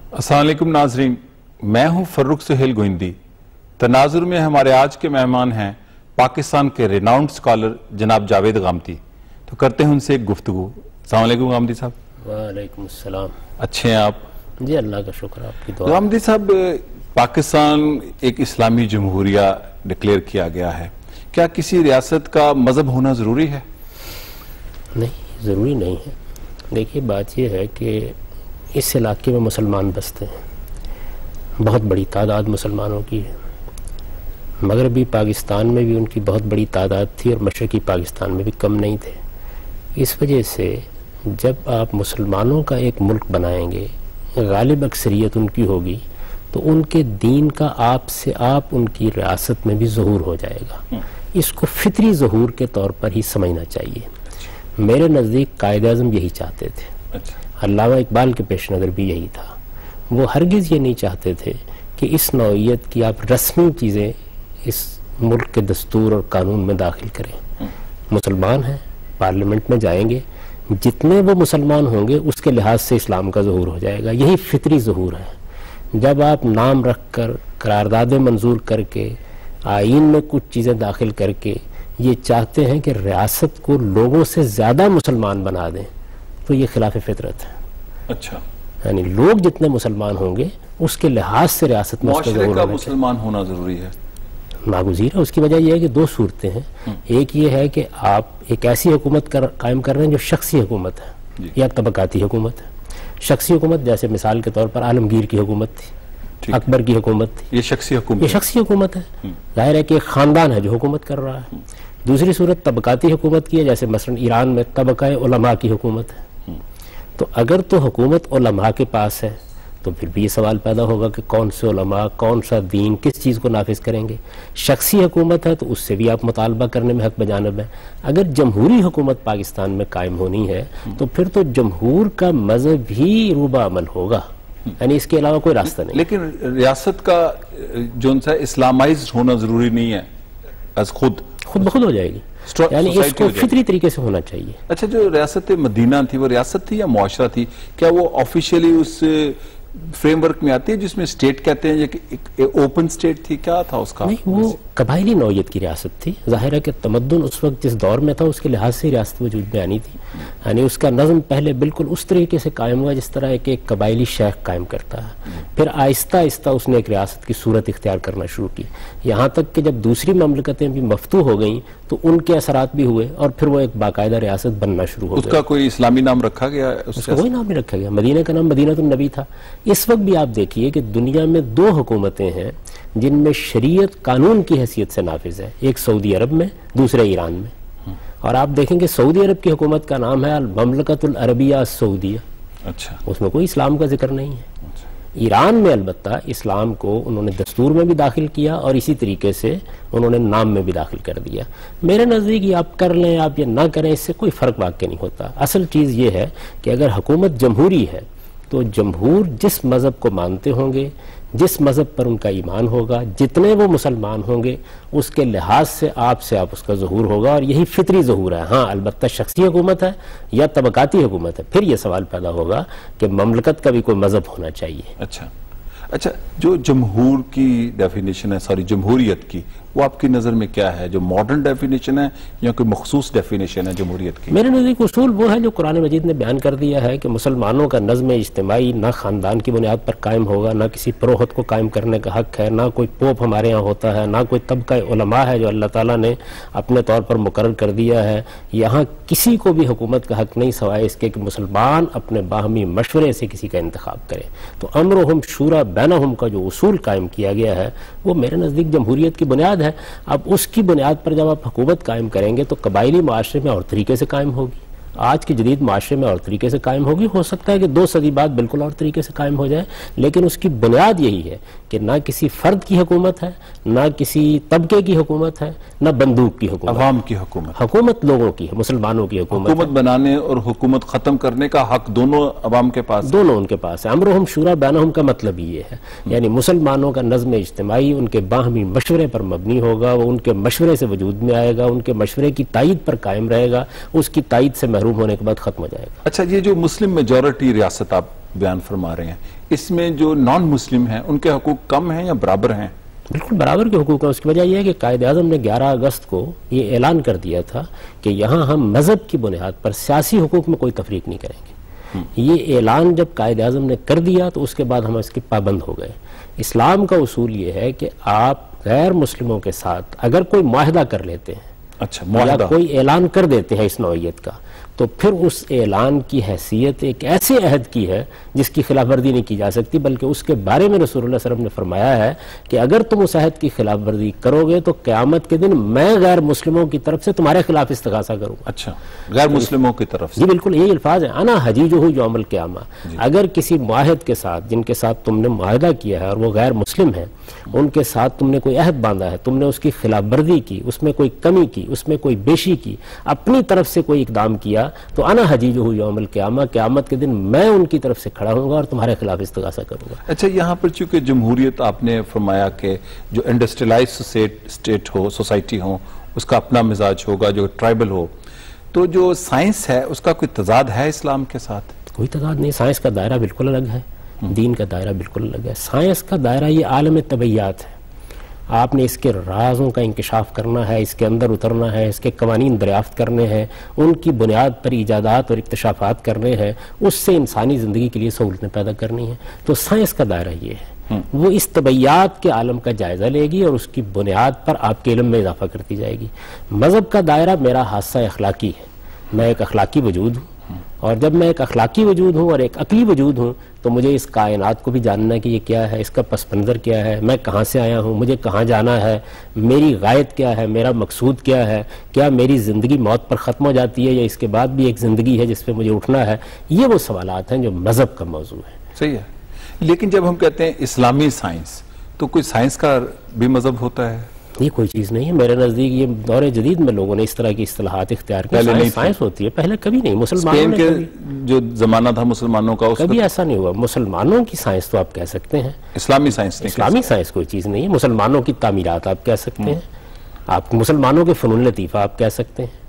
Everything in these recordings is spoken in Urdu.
السلام علیکم ناظرین، میں ہوں فروخ سہیل گوئندی۔ تناظر میں ہمارے آج کے مہمان ہیں پاکستان کے ریناؤنڈ سکالر جناب جاوید غامدی۔ تو کرتے ہیں ان سے ایک گفتگو۔ السلام علیکم غامدی صاحب۔ وعلیکم السلام۔ اچھے ہیں آپ؟ جی اللہ کا شکر، آپ کی دعا۔ غامدی صاحب، پاکستان ایک اسلامی جمہوریہ ڈکلیئر کیا گیا ہے، کیا کسی ریاست کا مذہب ہونا ضروری ہے؟ نہیں، ضروری نہیں ہے۔ دیکھیے بات یہ ہے کہ اس علاقے میں مسلمان بستے ہیں، بہت بڑی تعداد مسلمانوں کی ہے۔ مغربی پاکستان میں بھی ان کی بہت بڑی تعداد تھی اور مشرقی پاکستان میں بھی کم نہیں تھے۔ اس وجہ سے جب آپ مسلمانوں کا ایک ملک بنائیں گے، غالب اکثریت ان کی ہوگی، تو ان کے دین کا آپ سے آپ ان کی ریاست میں بھی ظہور ہو جائے گا۔ اس کو فطری ظہور کے طور پر ہی سمجھنا چاہیے۔ میرے نزدیک قائد اعظم یہی چاہتے تھے، علامہ اقبال کے پیش نظر بھی یہی تھا۔ وہ ہرگز یہ نہیں چاہتے تھے کہ اس نوعیت کی آپ رسمی چیزیں اس ملک کے دستور اور قانون میں داخل کریں۔ مسلمان ہیں، پارلیمنٹ میں جائیں گے، جتنے وہ مسلمان ہوں گے اس کے لحاظ سے اسلام کا ظہور ہو جائے گا۔ یہی فطری ظہور ہے۔ جب آپ نام رکھ کر، قراردادیں منظور کر کے، آئین میں کچھ چیزیں داخل کر کے یہ چاہتے ہیں کہ ریاست کو لوگوں سے زیادہ مسلمان بنا دیں، تو یہ خلاف فطرت ہے۔ اچھا، یعنی لوگ جتنے مسلمان ہوں گے اس کے لحاظ سے ریاست میں معاشرے کا مسلمان ہونا ضروری ہے، ناگزیر ہے۔ اس کی وجہ یہ ہے کہ دو صورتیں ہیں۔ ایک یہ ہے کہ آپ ایک ایسی حکومت قائم کر رہے ہیں جو شخصی حکومت ہے یا طبقاتی حکومت ہے۔ شخصی حکومت جیسے مثال کے طور پر عالمگیر کی حکومت تھی، اکبر کی حکومت تھی، یہ شخصی حکومت، یہ شخصی حکومت ہے۔ ظاہر ہے کہ ایک خاندان ہے جو حکومت کر رہا ہے۔ دوسری صورت طبقاتی حکومت کی ہے، جیسے مثلا ایران میں طبقہ علماء کی حکومت ہے۔ تو اگر تو حکومت علماء کے پاس ہے تو پھر بھی یہ سوال پیدا ہوگا کہ کون سے علماء، کون سا دین، کس چیز کو نافذ کریں گے۔ شخصی حکومت ہے تو اس سے بھی آپ مطالبہ کرنے میں حق بجانب ہیں۔ اگر جمہوری حکومت پاکستان میں قائم ہونی ہے تو پھر تو جمہور کا مذہب ہی روبہ عمل ہوگا، یعنی اس کے علاوہ کوئی راستہ نہیں۔ لیکن ریاست کا جو ان سے اسلامائزڈ ہونا ضروری نہیں ہے، از خود بخود ہو جائے گی، یعنی اس کو فطری طریقے سے ہونا چاہیے۔ اچھا، جو ریاست مدینہ تھی وہ ریاست تھی یا معاشرہ تھی؟ کیا وہ آفیشیلی اس فریم ورک میں آتی ہے جس میں اسٹیٹ کہتے ہیں، یا کہ ایک اوپن اسٹیٹ تھی؟ کیا تھا اس کا؟ نہیں، وہ قبائلی نوعیت کی ریاست تھی۔ ظاہر ہے کہ تمدن اس وقت جس دور میں تھا اس کے لحاظ سے ریاست وجود میں آنی تھی، یعنی اس کا نظم پہلے بالکل اس طریقے سے قائم ہوا جس طرح ایک قبائلی شیخ قائم کرتا ہے، پھر آہستہ آہستہ اس نے ایک ریاست کی صورت اختیار کرنا شروع کی، یہاں تک کہ جب دوسری مملکتیں بھی مفتوح ہو گئیں تو ان کے اثرات بھی ہوئے اور پھر وہ ایک باقاعدہ ریاست بننا شروع ہو گئی۔ اس کا کوئی اسلامی نام رکھا گیا؟ اس کا کوئی نام نہیں رکھا گیا۔ مدینہ کا نام مدینہ النبی تھا۔ اس وقت بھی آپ دیکھیے کہ دنیا میں دو حکومتیں ہیں جن میں شریعت قانون کی حیثیت سے نافذ ہے، ایک سعودی عرب میں، دوسرے ایران میں۔ اور آپ دیکھیں کہ سعودی عرب کی حکومت کا نام ہے المملکۃ العربیہ السعودیہ، اچھا، اس میں کوئی اسلام کا ذکر نہیں ہے۔ ایران میں البتہ اسلام کو انہوں نے دستور میں بھی داخل کیا اور اسی طریقے سے انہوں نے نام میں بھی داخل کر دیا۔ میرے نزدیک یہ آپ کر لیں، آپ یہ نہ کریں، اس سے کوئی فرق واقع نہیں ہوتا۔ اصل چیز یہ ہے کہ اگر حکومت جمہوری ہے تو جمہور جس مذہب کو مانتے ہوں گے، جس مذہب پر ان کا ایمان ہوگا، جتنے وہ مسلمان ہوں گے، اس کے لحاظ سے آپ اس کا ظہور ہوگا، اور یہی فطری ظہور ہے۔ ہاں البتہ شخصی حکومت ہے یا طبقاتی حکومت ہے، پھر یہ سوال پیدا ہوگا کہ مملکت کا بھی کوئی مذہب ہونا چاہیے۔ اچھا، جو جمہور کی ڈیفینیشن ہے، جمہوریت کی، وہ آپ کی نظر میں کیا ہے؟ جو ماڈرن ڈیفینیشن ہے یا کوئی مخصوص ڈیفینیشن ہے جمہوریت کی؟ میرے نزدیک اصول وہ ہے جو قرآن مجید نے بیان کر دیا ہے کہ مسلمانوں کا نظم اجتماعی نہ خاندان کی بنیاد پر قائم ہوگا، نہ کسی پروہت کو قائم کرنے کا حق ہے، نہ کوئی پوپ ہمارے ہاں ہوتا ہے، نہ کوئی طبقہ علماء ہے جو اللہ تعالیٰ نے اپنے طور پر مقرر کر دیا ہے۔ یہاں کسی کو بھی حکومت کا حق نہیں سوائے اس کے کہ مسلمان اپنے باہمی مشورے سے کسی کا انتخاب کرے۔ تو امرہم شورا بینہم کا جو اصول قائم کیا گیا ہے وہ میرے نزدیک جمہوریت کی بنیاد ہے۔ اب اس کی بنیاد پر جب آپ حکومت قائم کریں گے تو قبائلی معاشرے میں اور طریقے سے قائم ہوگی، آج کے جدید معاشرے میں اور طریقے سے قائم ہوگی۔ ہو سکتا ہے کہ 2 صدی بعد بالکل اور طریقے سے قائم ہو جائے، لیکن اس کی بنیاد یہی ہے کہ نہ کسی فرد کی حکومت ہے، نہ کسی طبقے کی حکومت ہے، نہ بندوق کی حکومت، عوام کی حکومت۔ حکومت لوگوں کی ہے، مسلمانوں کی حکومت۔ حکومت بنانے اور حکومت ختم کرنے کا حق دونوں عوام کے پاس، دونوں ان کے پاس ہے۔ امرہم شورا بینہم کا مطلب یہ ہے، یعنی مسلمانوں کا نظم اجتماعی ان کے باہمی مشورے پر مبنی ہوگا، وہ ان کے مشورے سے وجود میں آئے گا، ان کے مشورے کی تائید پر قائم رہے گا، اس کی تائید سے محروم ہونے کے بعد ختم ہو جائے گا۔ اچھا، یہ جو مسلم میجورٹی ریاست آپ بیان فرما رہے ہیں، اس میں جو نان مسلم ہیں ان کے حقوق کم ہیں یا برابر ہیں؟ بالکل برابر کے حقوق ہیں. اس کی وجہ یہ ہے کہ قائد اعظم نے 11 اگست کو یہ اعلان کر دیا تھا کہ یہاں ہم مذہب کی بنیاد پر سیاسی حقوق میں کوئی تفریق نہیں کریں گے. یہ اعلان جب قائد اعظم نے کر دیا تو اس کے بعد ہم اس کے پابند ہو گئے. اسلام کا اصول یہ ہے کہ آپ غیر مسلموں کے ساتھ اگر کوئی معاہدہ کر لیتے ہیں، اچھا، یا معاہدہ کوئی اعلان کر دیتے ہیں اس نوعیت کا، تو پھر اس اعلان کی حیثیت ایک ایسے عہد کی ہے جس کی خلاف ورزی نہیں کی جا سکتی، بلکہ اس کے بارے میں رسول اللہ صلی اللہ علیہ وسلم نے فرمایا ہے کہ اگر تم اس عہد کی خلاف ورزی کرو گے تو قیامت کے دن میں غیر مسلموں کی طرف سے تمہارے خلاف استغاثہ کروں گا. اچھا، غیر مسلموں کی طرف سے؟ جی بالکل، یہی الفاظ ہیں، انا حجیجہ یوم القیامہ. اگر کسی معاہد کے ساتھ، جن کے ساتھ تم نے معاہدہ کیا ہے اور وہ غیر مسلم ہیں، ان کے ساتھ تم نے کوئی عہد باندھا ہے، تم نے اس کی خلاف ورزی کی، اس میں کوئی کمی کی، اس میں کوئی بیشی کی، اپنی طرف سے کوئی اقدام کیا، تو انا حجیجہ یوم القیامہ، قیامت کے دن میں ان کی طرف سے کھڑا ہوں گا اور تمہارے خلاف استغاثہ کروں گا. اچھا، یہاں پر چونکہ جمہوریت آپ نے فرمایا کہ جو انڈسٹریلائز اسٹیٹ ہو، سوسائٹی ہو، اس کا اپنا مزاج ہوگا، جو ٹرائبل ہو، تو جو سائنس ہے اس کا کوئی تضاد ہے اسلام کے ساتھ؟ کوئی تضاد نہیں. سائنس کا دائرہ بالکل الگ ہے، دین کا دائرہ بالکل الگ ہے. سائنس کا دائرہ یہ عالم طبیعیات ہے. آپ نے اس کے رازوں کا انکشاف کرنا ہے، اس کے اندر اترنا ہے، اس کے قوانین دریافت کرنے ہیں، ان کی بنیاد پر ایجادات اور اکتشافات کرنے ہیں، اس سے انسانی زندگی کے لیے سہولتیں پیدا کرنی ہیں. تو سائنس کا دائرہ یہ ہے، وہ اس طبیعیات کے عالم کا جائزہ لے گی اور اس کی بنیاد پر آپ کے علم میں اضافہ کرتی جائے گی. مذہب کا دائرہ میرا حادثہ اخلاقی ہے. میں ایک اخلاقی وجود ہوں، اور جب میں ایک اخلاقی وجود ہوں اور ایک عقلی وجود ہوں تو مجھے اس کائنات کو بھی جاننا ہے کہ یہ کیا ہے، اس کا پس منظر کیا ہے، میں کہاں سے آیا ہوں، مجھے کہاں جانا ہے، میری غایت کیا ہے، میرا مقصود کیا ہے، کیا میری زندگی موت پر ختم ہو جاتی ہے یا اس کے بعد بھی ایک زندگی ہے جس پہ مجھے اٹھنا ہے. یہ وہ سوالات ہیں جو مذہب کا موضوع ہے. صحیح ہے. لیکن جب ہم کہتے ہیں اسلامی سائنس، تو کوئی سائنس کا بھی مذہب ہوتا ہے؟ یہ کوئی چیز نہیں ہے. میرے نزدیک یہ دور جدید میں لوگوں نے اس طرح کی اصطلاحات اختیار کی. سائنس ہوتی ہے، پہلے کبھی نہیں. مسلمانوں نے جو زمانہ تھا مسلمانوں کا، کبھی ایسا نہیں ہوا. مسلمانوں کی سائنس تو آپ کہہ سکتے ہیں، اسلامی سائنس نہیں. اسلامی سائنس کوئی چیز نہیں ہے. مسلمانوں کی تعمیرات آپ کہہ سکتے ہیں، آپ مسلمانوں کے فنون لطیفہ آپ کہہ سکتے ہیں.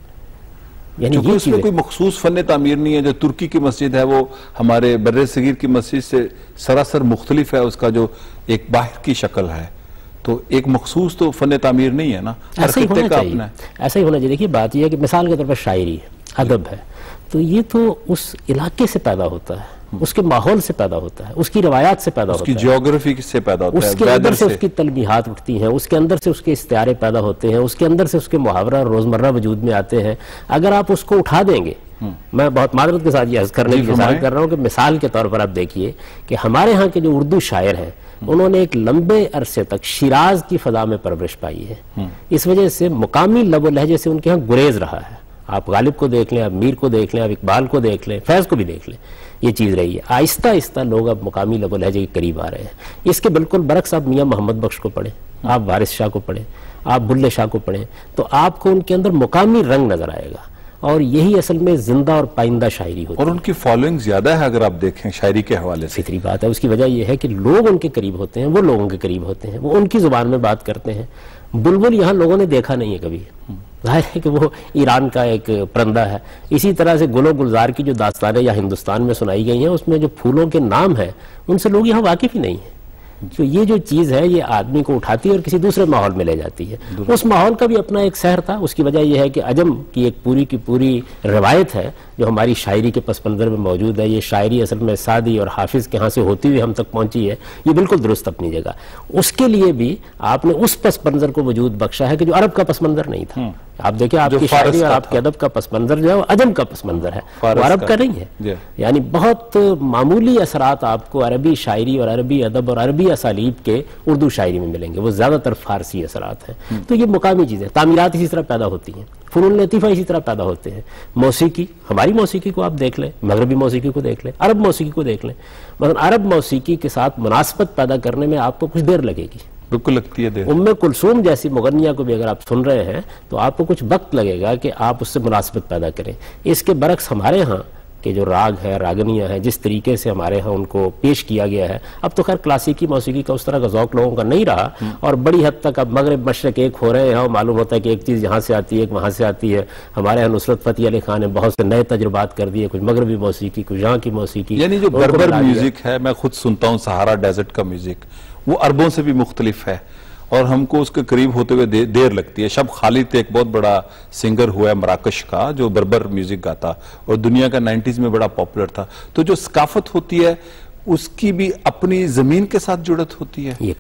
یعنی چونکہ اس میں کوئی مخصوص فن تعمیر نہیں ہے. جو ترکی کی مسجد ہے وہ ہمارے بر صغیر کی مسجد سے سراسر مختلف ہے، اس کا جو ایک باہر کی شکل ہے، تو ایک مخصوص تو فن تعمیر نہیں ہے نا. ایسا ہی ہونا چاہیے. ایسا ہی ہونا چاہیے. دیکھیے بات یہ ہے کہ مثال کے طور پر شاعری ہے، ادب ہے، تو یہ تو اس علاقے سے پیدا ہوتا ہے، اس کے ماحول سے پیدا ہوتا ہے، اس کی روایات سے پیدا ہوتا ہے، اس کی جیوگرافی سے پیدا ہوتا ہے، اس کے اندر سے اس کی تلمیحات اٹھتی ہیں، اس کے اندر سے اس کے استعارے پیدا ہوتے ہیں، اس کے اندر سے اس کے محاورہ اور روزمرہ وجود میں آتے ہیں. اگر آپ اس کو اٹھا دیں گے، میں بہت معذرت کے ساتھ یہ عرض کرنے کی اجازت کر رہا ہوں کہ مثال کے طور پر آپ دیکھیے کہ ہمارے ہاں کے جو اردو شاعر ہیں انہوں نے ایک لمبے عرصے تک شیراز کی فضا میں پرورش پائی ہے. اس وجہ سے مقامی لب و لہجے سے ان کے ہاں گریز رہا ہے. آپ غالب کو دیکھ لیں، آپ میر کو دیکھ لیں، آپ اقبال کو دیکھ لیں، فیض کو بھی دیکھ لیں، یہ چیز رہی ہے. آہستہ آہستہ لوگ اب مقامی لب و لہجے کے قریب آ رہے ہیں. اس کے بالکل برعکس آپ میاں محمد بخش کو پڑھیں، آپ وارث شاہ کو پڑھیں، آپ بلے شاہ کو پڑھیں، تو آپ کو ان کے اندر مقامی رنگ نظر آئے گا. اور یہی اصل میں زندہ اور پائندہ شاعری ہوتی ہے. اور ان کی فالوئنگ زیادہ ہے اگر آپ دیکھیں شاعری کے حوالے سے. فطری بات ہے. اس کی وجہ یہ ہے کہ لوگ ان کے قریب ہوتے ہیں، وہ لوگوں کے قریب ہوتے ہیں، وہ ان کی زبان میں بات کرتے ہیں. بلبل یہاں لوگوں نے دیکھا نہیں ہے کبھی. ظاہر ہے کہ وہ ایران کا ایک پرندہ ہے. اسی طرح سے گل و گلزار کی جو داستانیں یا ہندوستان میں سنائی گئی ہیں اس میں جو پھولوں کے نام ہیں ان سے لوگ یہاں واقف ہی نہیں ہیں. تو یہ جو چیز ہے یہ آدمی کو اٹھاتی ہے اور کسی دوسرے ماحول میں لے جاتی ہے. اس ماحول کا بھی اپنا ایک سحر تھا. اس کی وجہ یہ ہے کہ عجم کی ایک پوری کی پوری روایت ہے جو ہماری شاعری کے پس منظر میں موجود ہے. یہ شاعری اصل میں سعدی اور حافظ کے ہاں سے ہوتی ہوئی ہم تک پہنچی ہے. یہ بالکل درست اپنی جگہ. اس کے لیے بھی آپ نے اس پس منظر کو وجود بخشا ہے کہ جو عرب کا پس منظر نہیں تھا. آپ دیکھیں آپ کی شاعری اور آپ کے ادب کا پس منظر جو ہے وہ عجم کا پس منظر ہے، وہ عرب کا نہیں ہے. یعنی بہت معمولی اثرات آپ کو عربی شاعری اور عربی ادب اور عربی اسالیب کے اردو شاعری میں ملیں گے. وہ زیادہ تر فارسی اثرات ہیں. تو یہ مقامی چیزیں. تعمیرات اسی طرح پیدا ہوتی ہیں، فنون لطیفہ اسی طرح پیدا ہوتے ہیں. موسیقی، ہماری موسیقی کو آپ دیکھ لیں، مغربی موسیقی کو دیکھ لیں، عرب موسیقی کو دیکھ لیں. مثلا عرب موسیقی کے ساتھ مناسبت پیدا کرنے میں آپ کو کچھ دیر لگے گی. بالکل لگتی ہے دیر. ام کلثوم جیسی مغنیہ کو بھی اگر آپ سن رہے ہیں تو آپ کو کچھ وقت لگے گا کہ آپ اس سے مناسبت پیدا کریں. اس کے برعکس ہمارے ہاں کہ جو راگ ہے، راگنیاں ہیں، جس طریقے سے ہمارے ہاں ان کو پیش کیا گیا ہے. اب تو خیر کلاسیکی موسیقی کا اس طرح کا ذوق لوگوں کا نہیں رہا، اور بڑی حد تک اب مغرب مشرق ایک ہو رہے ہیں، اور معلوم ہوتا ہے کہ ایک چیز یہاں سے آتی ہے، ایک وہاں سے آتی ہے. ہمارے ہاں نصرت فتح علی خان نے بہت سے نئے تجربات کر دیے، کچھ مغربی موسیقی، کچھ یہاں کی موسیقی. یعنی جو بربر میوزک ہے، میں خود سنتا ہوں سہارا ڈیزرٹ کا میوزک، وہ عربوں سے بھی مختلف ہے اور ہم کو اس کے قریب ہوتے ہوئے دیر لگتی ہے. شب خالد ایک بہت بڑا سنگر ہوا ہے مراکش کا جو بربر میوزک گاتا اور دنیا کا 90s میں بڑا پاپولر تھا. تو جو ثقافت ہوتی ہے اس کی بھی اپنی زمین کے ساتھ جڑت ہوتی ہے. یہ